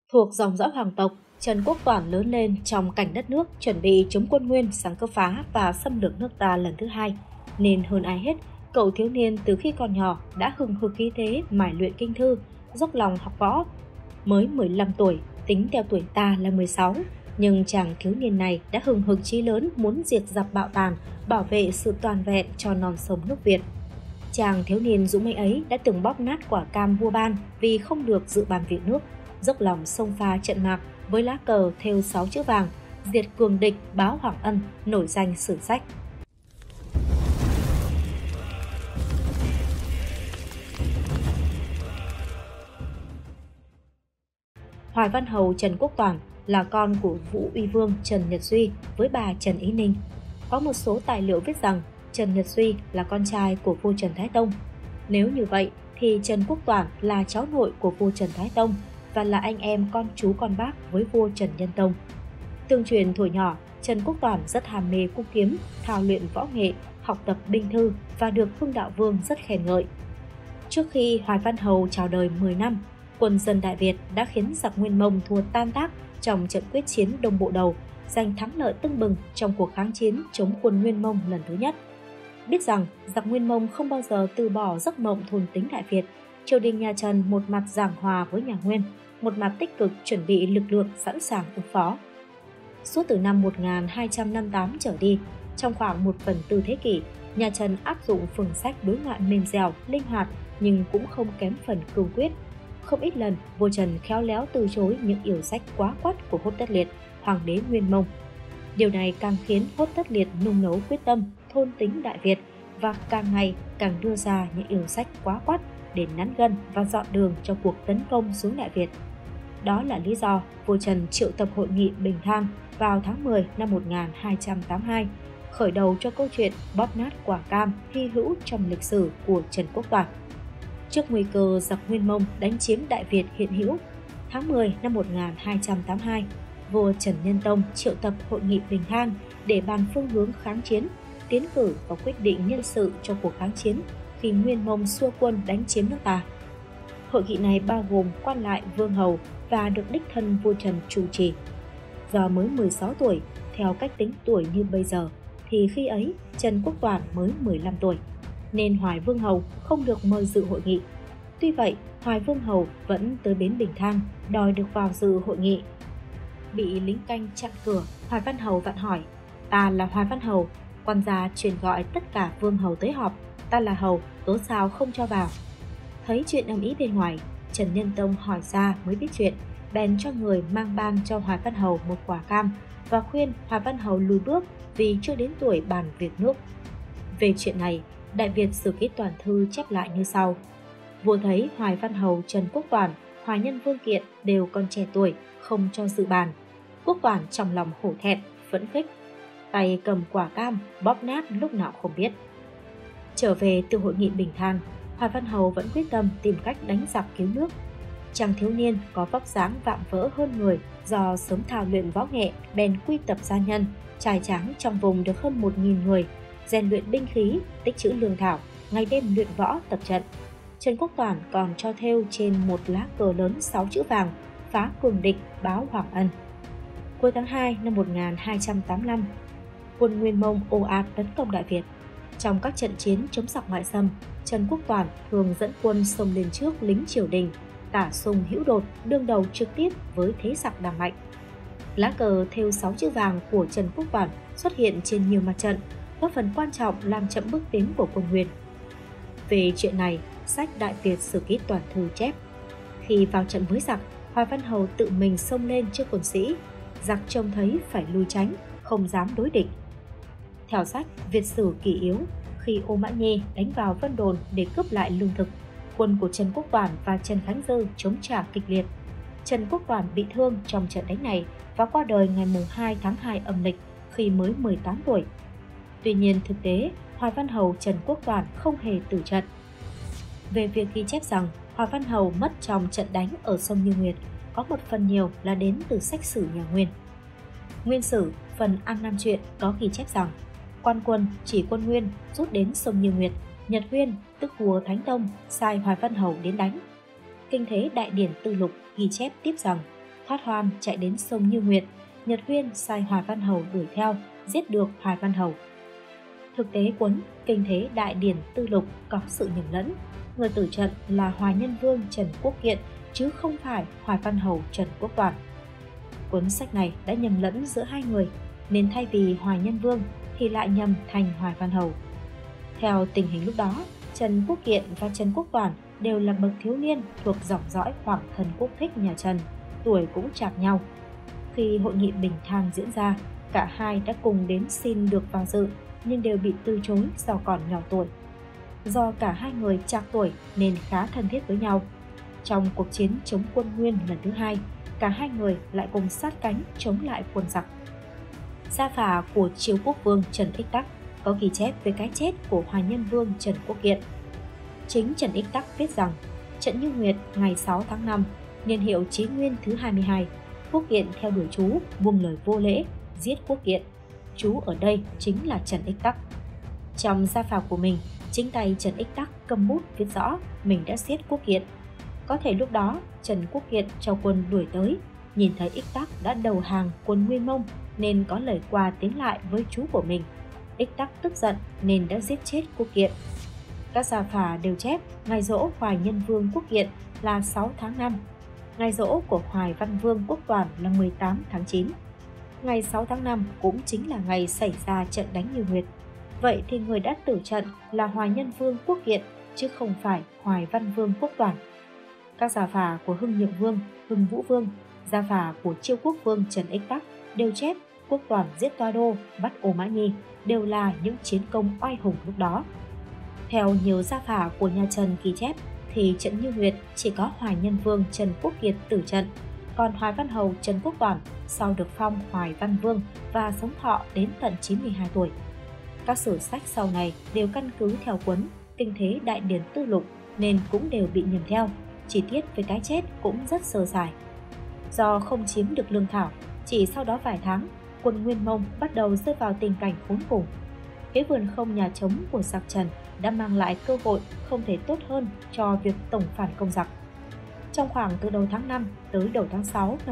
Thuộc dòng dõi hoàng tộc, Trần Quốc Toản lớn lên trong cảnh đất nước chuẩn bị chống quân Nguyên sang cướp phá và xâm lược nước ta lần thứ hai. Nên hơn ai hết, cậu thiếu niên từ khi còn nhỏ đã hừng hực khí thế mải luyện kinh thư, dốc lòng học võ. Mới 15 tuổi, tính theo tuổi ta là 16, nhưng chàng thiếu niên này đã hừng hực chí lớn muốn diệt giặc bạo tàn, bảo vệ sự toàn vẹn cho non sông nước Việt. Chàng thiếu niên dũng mãnh ấy đã từng bóp nát quả cam vua ban vì không được dự bàn việc nước, dốc lòng xông pha trận mạc với lá cờ thêu 6 chữ vàng, diệt cường địch báo hoàng ân, nổi danh sử sách. Hoài Văn Hầu Trần Quốc Toản là con của Vũ Uy Vương Trần Nhật Duy với bà Trần Ý Ninh. Có một số tài liệu viết rằng Trần Nhật Duy là con trai của vua Trần Thái Tông. Nếu như vậy thì Trần Quốc Toản là cháu nội của vua Trần Thái Tông và là anh em con chú con bác với vua Trần Nhân Tông. Tương truyền thuở nhỏ, Trần Quốc Toản rất ham mê cung kiếm, thao luyện võ nghệ, học tập binh thư và được Hưng Đạo Vương rất khen ngợi. Trước khi Hoài Văn Hầu chào đời 10 năm, quân dân Đại Việt đã khiến giặc Nguyên Mông thua tan tác trong trận quyết chiến Đông Bộ Đầu, giành thắng lợi tưng bừng trong cuộc kháng chiến chống quân Nguyên Mông lần thứ nhất. Biết rằng giặc Nguyên Mông không bao giờ từ bỏ giấc mộng thôn tính Đại Việt, triều đình nhà Trần một mặt giảng hòa với nhà Nguyên, một mặt tích cực chuẩn bị lực lượng sẵn sàng ứng phó. Suốt từ năm 1258 trở đi, trong khoảng 1/4 thế kỷ, nhà Trần áp dụng phương sách đối ngoại mềm dẻo, linh hoạt nhưng cũng không kém phần cương quyết. Không ít lần, vua Trần khéo léo từ chối những yêu sách quá quắt của Hốt Tất Liệt, hoàng đế Nguyên Mông. Điều này càng khiến Hốt Tất Liệt nung nấu quyết tâm thôn tính Đại Việt và càng ngày càng đưa ra những yêu sách quá quắt để nắn gân và dọn đường cho cuộc tấn công xuống Đại Việt. Đó là lý do vua Trần triệu tập hội nghị Bình Thang vào tháng 10 năm 1282, khởi đầu cho câu chuyện bóp nát quả cam hy hữu trong lịch sử của Trần Quốc Toản. Trước nguy cơ giặc Nguyên Mông đánh chiếm Đại Việt hiện hữu, tháng 10 năm 1282, vua Trần Nhân Tông triệu tập hội nghị Bình Thang để bàn phương hướng kháng chiến, tiến cử và quyết định nhân sự cho cuộc kháng chiến khi Nguyên Mông xua quân đánh chiếm nước ta. Hội nghị này bao gồm quan lại vương hầu và được đích thân vua Trần chủ trì. Do mới 16 tuổi, theo cách tính tuổi như bây giờ, thì khi ấy Trần Quốc Toản mới 15 tuổi, nên Hoài Vương Hầu không được mời dự hội nghị. Tuy vậy, Hoài Vương Hầu vẫn tới bến Bình Thang đòi được vào dự hội nghị. Bị lính canh chặn cửa, Hoài Văn Hầu vặn hỏi: "Ta là Hoài Văn Hầu, quan gia truyền gọi tất cả vương hầu tới họp, ta là hầu, tố sao không cho vào?" Thấy chuyện ầm ĩ bên ngoài, Trần Nhân Tông hỏi ra mới biết chuyện, bèn cho người mang ban cho Hoài Văn Hầu một quả cam và khuyên Hoài Văn Hầu lùi bước vì chưa đến tuổi bàn việc nước. Về chuyện này, Đại Việt Sử Ký Toàn Thư chép lại như sau: vua thấy Hoài Văn Hầu Trần Quốc Toản, Hoài Nhân Vương Kiện đều còn trẻ tuổi, không cho dự bàn. Quốc Toản trong lòng hổ thẹn, phẫn khích, tay cầm quả cam bóp nát lúc nào không biết. Trở về từ hội nghị Bình Thang, Hoài Văn Hầu vẫn quyết tâm tìm cách đánh giặc cứu nước. Chàng thiếu niên có vóc dáng vạm vỡ hơn người do sớm thao luyện võ nghệ, bèn quy tập gia nhân, trải tráng trong vùng được hơn 1.000 người, rèn luyện binh khí, tích trữ lương thảo, ngày đêm luyện võ tập trận. Trần Quốc Toản còn cho thêu trên một lá cờ lớn 6 chữ vàng: phá cường địch, báo hoàng ân. Cuối tháng 2 năm 1285, quân Nguyên Mông ồ ạt tấn công Đại Việt. Trong các trận chiến chống giặc ngoại xâm, Trần Quốc Toản thường dẫn quân xông lên trước lính triều đình, tả xung hữu đột, đương đầu trực tiếp với thế giặc đang mạnh. Lá cờ thêu 6 chữ vàng của Trần Quốc Toản xuất hiện trên nhiều mặt trận, góp phần quan trọng làm chậm bước tiến của quân Nguyên. Về chuyện này, sách Đại Việt Sử Ký Toàn Thư chép: khi vào trận với giặc, Hoài Văn Hầu tự mình xông lên trước quân sĩ, giặc trông thấy phải lui tránh, không dám đối địch. Theo sách Việt Sử Kỷ Yếu, khi Ô Mã Nhê đánh vào Vân Đồn để cướp lại lương thực, quân của Trần Quốc Toản và Trần Khánh Dư chống trả kịch liệt. Trần Quốc Toản bị thương trong trận đánh này và qua đời ngày 2 tháng 2 âm lịch khi mới 18 tuổi. Tuy nhiên thực tế, Hoài Văn Hầu Trần Quốc Toản không hề tử trận. Về việc ghi chép rằng Hoài Văn Hầu mất trong trận đánh ở sông Như Nguyệt, có một phần nhiều là đến từ sách sử nhà Nguyên. Nguyên Sử phần An Nam Truyện có ghi chép rằng quan quân chỉ quân Nguyên rút đến sông Như Nguyệt, Nhật Huyên tức vua Thánh Tông sai Hoài Văn Hầu đến đánh. Kinh Thế Đại Điển Tư Lục ghi chép tiếp rằng thoát hoan chạy đến sông Như Nguyệt, Nhật Huyên sai Hoài Văn Hầu đuổi theo, giết được Hoài Văn Hầu. Thực tế cuốn Kinh Thế Đại Điển Tư Lục có sự nhầm lẫn, người tử trận là Hoài Nhân Vương Trần Quốc Kiện chứ không phải Hoài Văn Hầu Trần Quốc Toản. Cuốn sách này đã nhầm lẫn giữa hai người, nên thay vì Hoài Nhân Vương thì lại nhầm thành Hoài Văn Hầu. Theo tình hình lúc đó, Trần Quốc Kiện và Trần Quốc Toản đều là bậc thiếu niên thuộc dòng dõi Hoàng thân quốc thích nhà Trần, tuổi cũng chạc nhau. Khi hội nghị Bình Thang diễn ra, cả hai đã cùng đến xin được vào dự, nhưng đều bị từ chối do còn nhỏ tuổi. Do cả hai người chạc tuổi nên khá thân thiết với nhau. Trong cuộc chiến chống quân Nguyên lần thứ hai, cả hai người lại cùng sát cánh chống lại quân giặc. Gia phả của Chiêu Quốc Vương Trần Ích Tắc có ghi chép về cái chết của Hoài Nhân Vương Trần Quốc Kiện. Chính Trần Ích Tắc viết rằng, trận Như Nguyệt ngày 6 tháng 5, niên hiệu Chí Nguyên thứ 22, Quốc Kiện theo đuổi chú, buông lời vô lễ, giết Quốc Kiện. Chú ở đây chính là Trần Ích Tắc. Trong gia phả của mình, chính tay Trần Ích Tắc cầm bút viết rõ mình đã giết Quốc Kiện. Có thể lúc đó Trần Quốc Kiện cho quân đuổi tới, nhìn thấy Ích Tắc đã đầu hàng quân Nguyên Mông nên có lời qua tiếng lại với chú của mình. Ích Tắc tức giận nên đã giết chết Quốc Kiện. Các gia phả đều chép ngày giỗ Hoài Nhân Vương Quốc Kiện là 6 tháng 5, ngày giỗ của Hoài Văn Vương Quốc Toản là 18 tháng 9. Ngày 6 tháng 5 cũng chính là ngày xảy ra trận đánh Như Nguyệt. Vậy thì người đã tử trận là Hoài Nhân Vương Quốc Kiện chứ không phải Hoài Văn Vương Quốc Toản. Các gia phả của Hưng Nhượng Vương, Hưng Vũ Vương, gia phả của Chiêu Quốc Vương Trần Ích Tắc đều chép Quốc Toản giết Toa Đô, bắt Ô Mã Nhi đều là những chiến công oai hùng lúc đó. Theo nhiều gia phả của nhà Trần ghi chép thì trận Như Nguyệt chỉ có Hoài Nhân Vương Trần Quốc Kiệt tử trận, còn Hoài Văn Hầu Trần Quốc Toản sau được phong Hoài Văn Vương và sống thọ đến tận 92 tuổi. Các sử sách sau này đều căn cứ theo cuốn Kinh Thế Đại Điển Tư Lục nên cũng đều bị nhầm theo, chi tiết về cái chết cũng rất sơ sài. Do không chiếm được lương thảo, chỉ sau đó vài tháng, quân Nguyên Mông bắt đầu rơi vào tình cảnh khốn cùng. Cái vườn không nhà trống của giặc Trần đã mang lại cơ hội không thể tốt hơn cho việc tổng phản công giặc. Trong khoảng từ đầu tháng 5 tới đầu tháng 6 năm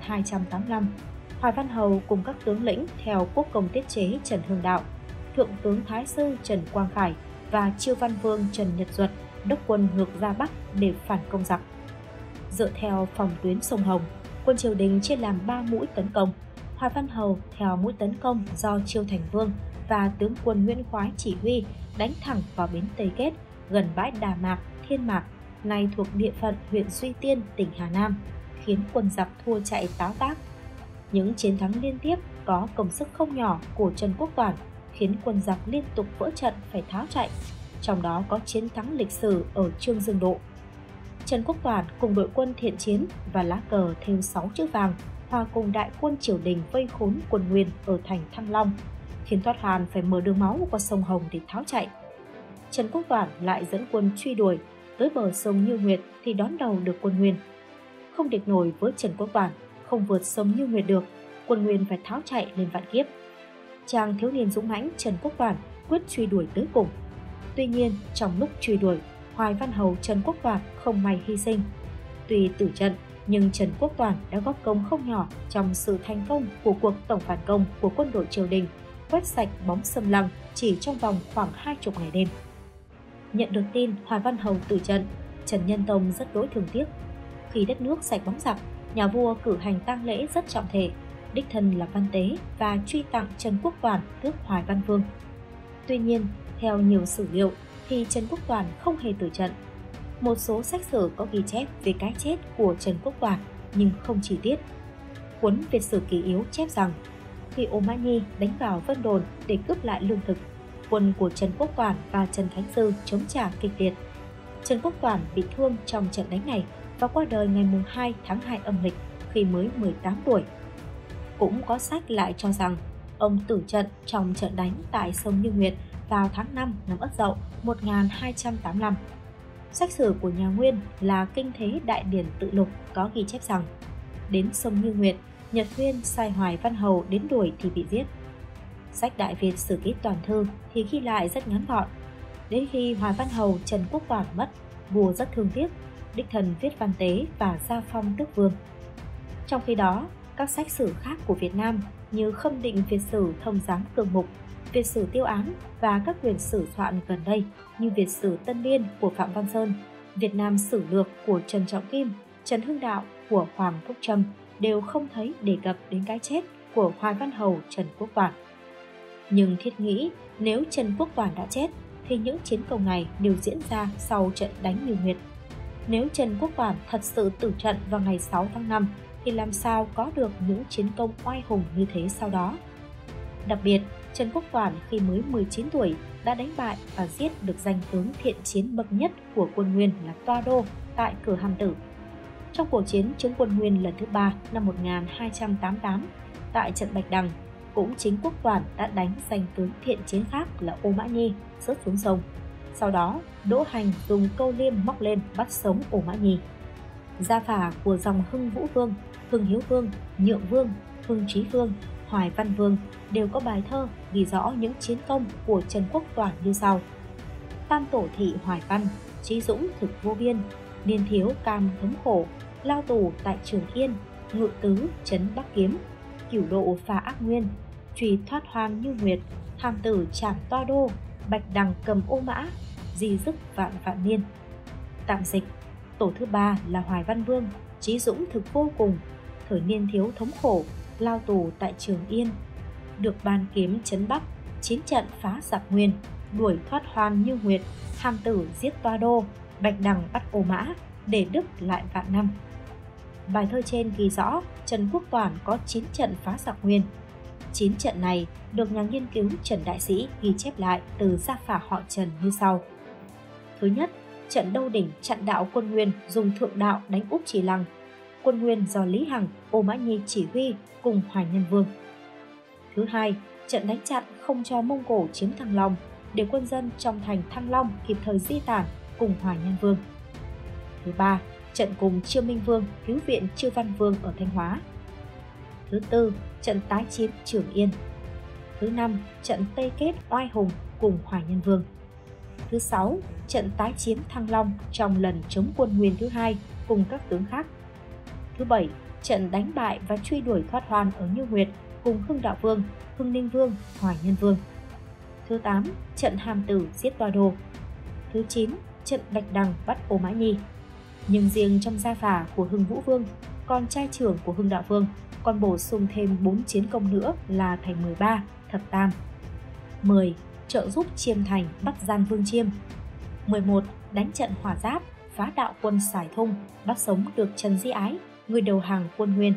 1285, Hoài Văn Hầu cùng các tướng lĩnh theo quốc công tiết chế Trần Hưng Đạo, Thượng tướng Thái sư Trần Quang Khải và Chiêu Văn Vương Trần Nhật Duật đốc quân ngược ra Bắc để phản công giặc. Dựa theo phòng tuyến sông Hồng, quân triều đình chia làm 3 mũi tấn công. Hoài Văn Hầu theo mũi tấn công do Chiêu Thành Vương và tướng quân Nguyễn Khoái chỉ huy đánh thẳng vào bến Tây Kết gần bãi Đà Mạc, Thiên Mạc, nay thuộc địa phận huyện Duy Tiên, tỉnh Hà Nam, khiến quân giặc thua chạy táo tác. Những chiến thắng liên tiếp có công sức không nhỏ của Trần Quốc Toản khiến quân giặc liên tục vỡ trận phải tháo chạy, trong đó có chiến thắng lịch sử ở Trương Dương Độ. Trần Quốc Toản cùng đội quân thiện chiến và lá cờ thêu 6 chữ vàng hòa cùng đại quân triều đình vây khốn quân Nguyên ở thành Thăng Long, khiến Thoát Hàn phải mở đường máu qua sông Hồng để tháo chạy. Trần Quốc Toản lại dẫn quân truy đuổi tới bờ sông Như Nguyệt thì đón đầu được quân Nguyên. Không địch nổi với Trần Quốc Toản, không vượt sông Như Nguyệt được, quân Nguyên phải tháo chạy lên Vạn Kiếp. Chàng thiếu niên dũng mãnh Trần Quốc Toản quyết truy đuổi tới cùng. Tuy nhiên, trong lúc truy đuổi, Hoài Văn Hầu Trần Quốc Toản không may hy sinh. Tuy tử trận, nhưng Trần Quốc Toản đã góp công không nhỏ trong sự thành công của cuộc tổng phản công của quân đội triều đình, quét sạch bóng xâm lăng chỉ trong vòng khoảng 20 ngày đêm. Nhận được tin Hoài Văn Hầu tử trận, Trần Nhân Tông rất đỗi thương tiếc. Khi đất nước sạch bóng giặc, nhà vua cử hành tang lễ rất trọng thể, đích thân là Văn Tế và truy tặng Trần Quốc Toản tước Hoài Văn Vương. Tuy nhiên, theo nhiều sử liệu thì Trần Quốc Toản không hề tử trận. Một số sách sử có ghi chép về cái chết của Trần Quốc Toản nhưng không chi tiết. Cuốn Việt sử kỷ yếu chép rằng khi Ô Mã Nhi đánh vào Vân Đồn để cướp lại lương thực, quân của Trần Quốc Toản và Trần Thánh Sư chống trả kịch liệt. Trần Quốc Toản bị thương trong trận đánh này và qua đời ngày 2 tháng 2 âm lịch khi mới 18 tuổi. Cũng có sách lại cho rằng ông tử trận trong trận đánh tại sông Như Nguyệt vào tháng 5 năm Ất Dậu 1285. Sách sử của nhà Nguyên là Kinh Thế Đại Điển Tự Lục có ghi chép rằng đến sông Như Nguyệt, Nhật Huyên sai Hoài Văn Hầu đến đuổi thì bị giết. Sách Đại Việt Sử Ký Toàn Thư thì ghi lại rất ngắn gọn. Đến khi Hoài Văn Hầu Trần Quốc Toản mất, vua rất thương tiếc, đích thân viết văn tế và gia phong tước vương. Trong khi đó, các sách sử khác của Việt Nam như Khâm định Việt sử Thông giám Cường Mục, Việt sử Tiêu Án và các quyển sử soạn gần đây như Việt sử Tân Biên của Phạm Văn Sơn, Việt Nam Sử Lược của Trần Trọng Kim, Trần Hưng Đạo của Hoàng Phúc Trâm đều không thấy đề cập đến cái chết của Hoài Văn Hầu Trần Quốc Toản. Nhưng thiết nghĩ nếu Trần Quốc Toản đã chết thì những chiến công này đều diễn ra sau trận đánh Như Nguyệt. Nếu Trần Quốc Toản thật sự tử trận vào ngày 6 tháng 5 thì làm sao có được những chiến công oai hùng như thế sau đó. Đặc biệt, Trần Quốc Toản khi mới 19 tuổi đã đánh bại và giết được danh tướng thiện chiến bậc nhất của quân Nguyên là Toa Đô tại cửa Hàm Tử. Trong cuộc chiến chống quân Nguyên lần thứ 3 năm 1288 tại trận Bạch Đằng, cũng chính Quốc Toản đã đánh danh tướng thiện chiến khác là Ô Mã Nhi rớt xuống sông. Sau đó, Đỗ Hành dùng câu liêm móc lên bắt sống Ô Mã Nhi. Gia phả của dòng Hưng Vũ Vương, Hưng Hiếu Vương, Nhượng Vương, Hưng Trí Vương, Hoài Văn Vương đều có bài thơ ghi rõ những chiến công của Trần Quốc Toản như sau: Tam tổ thị Hoài Văn, trí dũng thực vô biên, niên thiếu cam thống khổ, lao tù tại Trường Yên, ngự tứ trấn Bắc Kiếm, cửu độ phá ác nguyên, trùy thoát hoang Như Nguyệt, hàm tử trảm Toa Đô, Bạch Đằng cầm Ô Mã, di dứt vạn vạn niên. Tạm dịch: tổ thứ 3 là Hoài Văn Vương, trí dũng thực vô cùng, thời niên thiếu thống khổ, lao tù tại Trường Yên, được ban kiếm trấn Bắc, 9 trận phá giặc Nguyên, đuổi thoát hoang Như Nguyệt, hàm tử giết Toa Đô, Bạch Đằng bắt Ô Mã, để Đức lại vạn năm. Bài thơ trên ghi rõ Trần Quốc Toản có 9 trận phá giặc Nguyên. 9 trận này được nhà nghiên cứu Trần Đại Sĩ ghi chép lại từ gia phả họ Trần như sau. Thứ nhất, trận Đâu Đỉnh chặn đạo quân Nguyên dùng thượng đạo đánh Úc Trì Lăng. Quân Nguyên do Lý Hằng, Ô Mã Nhi chỉ huy cùng Hoài Nhân Vương. Thứ hai, trận đánh chặn không cho Mông Cổ chiếm Thăng Long, để quân dân trong thành Thăng Long kịp thời di tản cùng Hoài Nhân Vương. Thứ ba, trận cùng Chiêu Minh Vương cứu viện Chiêu Văn Vương ở Thanh Hóa. Thứ tư, trận tái chiếm Trường Yên. Thứ năm, trận Tây Kết oai hùng cùng Hoài Nhân Vương. Thứ sáu, trận tái chiếm Thăng Long trong lần chống quân Nguyên thứ hai cùng các tướng khác. Thứ bảy, trận đánh bại và truy đuổi thoát hoan ở Như Nguyệt cùng Hưng Đạo Vương, Hưng Ninh Vương, Hoài Nhân Vương. Thứ 8, trận Hàm Tử giết Toa Đô. Thứ 9, trận Bạch Đằng bắt Ô Mã Nhi. Nhưng riêng trong gia phả của Hưng Vũ Vương, con trai trưởng của Hưng Đạo Vương, còn bổ sung thêm 4 chiến công nữa là thành 13, thập tam. 10. Trợ giúp Chiêm Thành bắt gian Vương Chiêm. 11. Đánh trận Hỏa Giáp, phá đạo quân Sải Thung, bắt sống được Trần Di Ái, người đầu hàng quân Nguyên.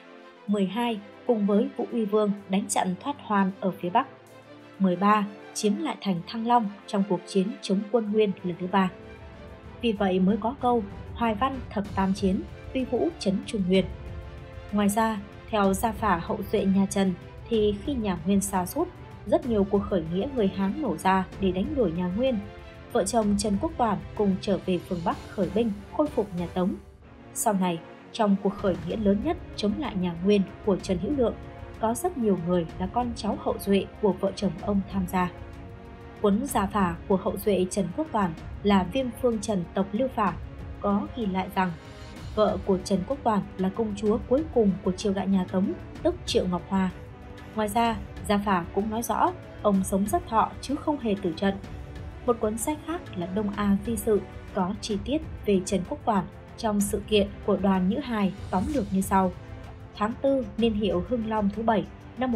12. Cùng với Vũ Uy Vương đánh chặn thoát hoan ở phía Bắc. 13. Chiếm lại thành Thăng Long trong cuộc chiến chống quân Nguyên lần thứ 3. Vì vậy mới có câu Hoài Văn thập tam chiến, uy vũ trấn Trung Nguyên. Ngoài ra, theo gia phả hậu duệ nhà Trần thì khi nhà Nguyên sa sút, rất nhiều cuộc khởi nghĩa người Hán nổ ra để đánh đuổi nhà Nguyên. Vợ chồng Trần Quốc Toản cùng trở về phương Bắc khởi binh khôi phục nhà Tống. Sau này, trong cuộc khởi nghĩa lớn nhất chống lại nhà Nguyên của Trần Hữu Lượng, có rất nhiều người là con cháu hậu duệ của vợ chồng ông tham gia. Cuốn gia phả của hậu duệ Trần Quốc Toản là Viêm Phương Trần tộc Lưu Phả có ghi lại rằng vợ của Trần Quốc Toản là công chúa cuối cùng của triều đại nhà Tống, tức Triệu Ngọc Hoa. Ngoài ra, gia phả cũng nói rõ ông sống rất thọ chứ không hề tử trận. Một cuốn sách khác là Đông A Di Sự có chi tiết về Trần Quốc Toản trong sự kiện của Đoàn Nhữ Hài tóm lược như sau. Tháng 4 niên hiệu Hưng Long thứ 7 năm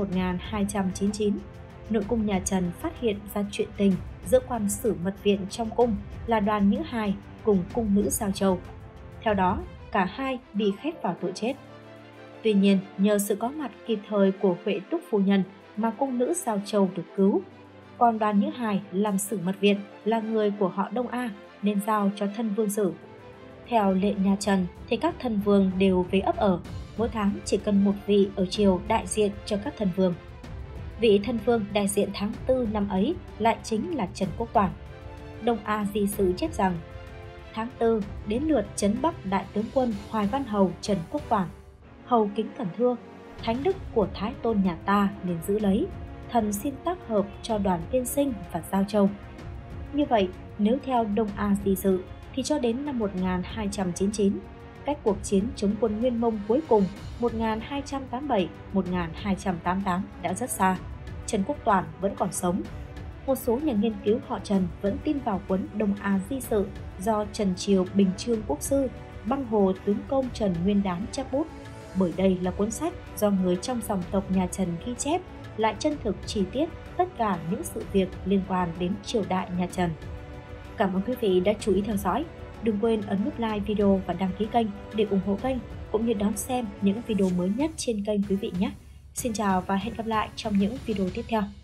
1299, nội cung nhà Trần phát hiện ra chuyện tình giữa quan sử mật viện trong cung là Đoàn Nhữ Hài cùng cung nữ Giao Châu. Theo đó, cả hai bị khép vào tội chết. Tuy nhiên, nhờ sự có mặt kịp thời của Huệ Túc phu nhân mà cung nữ Giao Châu được cứu. Còn Đoàn Nhữ Hài làm sử mật viện là người của họ Đông A nên giao cho thân vương xử. Theo lệ nhà Trần thì các thân vương đều về ấp ở, mỗi tháng chỉ cần một vị ở triều đại diện cho các thân vương. Vị thân vương đại diện tháng 4 năm ấy lại chính là Trần Quốc Toản. Đông A Di Sự chép rằng tháng 4 đến lượt trấn Bắc đại tướng quân Hoài Văn Hầu Trần Quốc Toản, hầu kính cẩn thưa, thánh đức của Thái Tôn nhà ta nên giữ lấy, thần xin tác hợp cho Đoàn Tiên Sinh và Giao Châu. Như vậy, nếu theo Đông A Di Sự thì cho đến năm 1299, cách cuộc chiến chống quân Nguyên Mông cuối cùng 1287-1288 đã rất xa. Trần Quốc Toản vẫn còn sống. Một số nhà nghiên cứu họ Trần vẫn tin vào cuốn Đông Á Di Sự do Trần Triều Bình Chương Quốc sư, Băng Hồ tướng công Trần Nguyên Đán chép bút, bởi đây là cuốn sách do người trong dòng tộc nhà Trần ghi chép, lại chân thực chi tiết tất cả những sự việc liên quan đến triều đại nhà Trần. Cảm ơn quý vị đã chú ý theo dõi. Đừng quên ấn nút like video và đăng ký kênh để ủng hộ kênh, cũng như đón xem những video mới nhất trên kênh quý vị nhé. Xin chào và hẹn gặp lại trong những video tiếp theo.